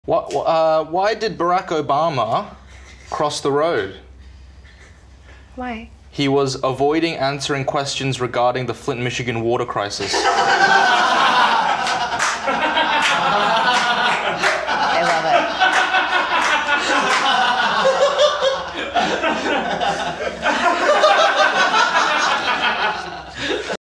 Why did Barack Obama cross the road? Why? He was avoiding answering questions regarding the Flint, Michigan water crisis.